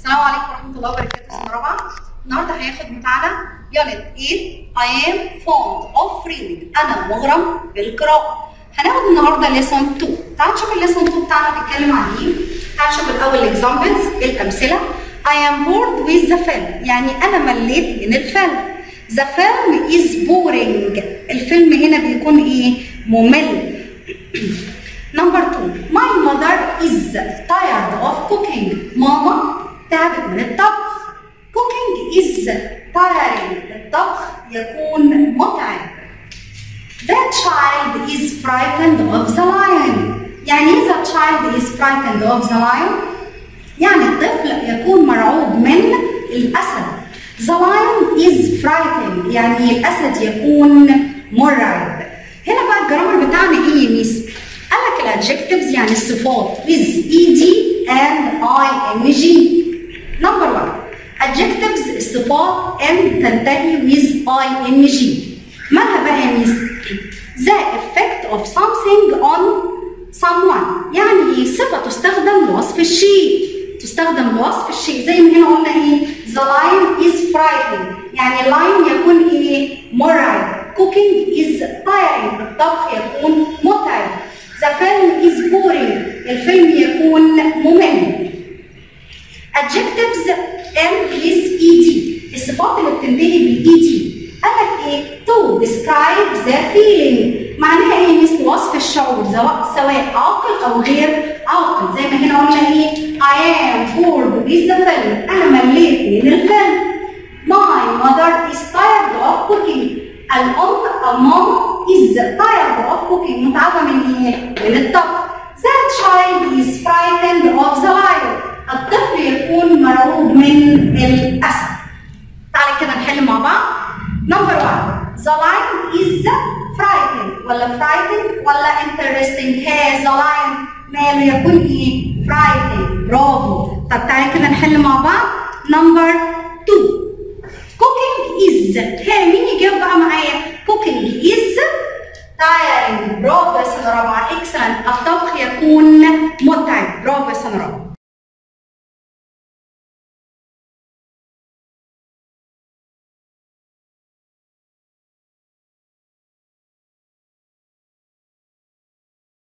السلام عليكم ورحمة الله وبركاته. سنة رابعة. النهارده هياخد بتاعنا يونت 8 I am fond of reading. أنا مغرم بالقراءة. هناخد النهارده ليسون 2. تعالوا نشوف الليسون 2 بتاعنا بيتكلم عن إيه. تعالوا نشوف الأول الإكزامبلز الأمثلة. I am bored with the film. يعني أنا مليت من الفيلم. The film is boring. الفيلم هنا بيكون إيه؟ ممل. Number 2. My mother is tired of cooking. ماما تعبت من الطبخ. Cooking is tiring. الطبخ يكون متعب. The child is frightened of the lion. يعني إيه the child is frightened of the lion؟ يعني الطفل يكون مرعوب من الأسد. The lion is frightened. يعني الأسد يكون مرعب. هنا بقى الجرامر بتاعنا إيه يا ميس؟ قال لك الادجكتيفز يعني الصفات with ed and ing. Number 1. adjectives الصفات and تنتهي with ing. مالها بقى يا ميس؟ the effect of something on someone. يعني صفة تستخدم لوصف الشيء. تستخدم لوصف الشيء زي ما هنا قلنا ايه؟ the lion is frightening. يعني اللاين يكون ايه؟ مرعب. cooking is tiring. الطبخ يكون متعب. The film is boring. الفيلم يكون ممل. Adjectives end with ed. الصفات اللي بتنتهي بالed. قال لك ايه؟ to describe the feeling. معناها ايه؟ مثل وصف الشعور سواء عاقل او غير عاقل. زي ما هنا قلنا ايه؟ I am bored with the film. انا مليت من الفيلم. My mother is tired of cooking. الأم is tired of cooking. متعبة من إيه؟ من الطبخ. The child is frightened of the lion. الطفل يكون مرعوب من الأسد. تعالى كده نحل مع بعض. Number 1. The lion is frightened ولا frightened ولا interesting؟ the lion ماله يكون إيه؟ frightened. برافو. طب تعالى كده نحل مع بعض. Number 2. cooking is. مين يجاوب بقى معايا؟ cooking is tiring. برافو يا سنة رابعة. excellent. الطبخ يكون متعب. برافو يا سنة رابعة.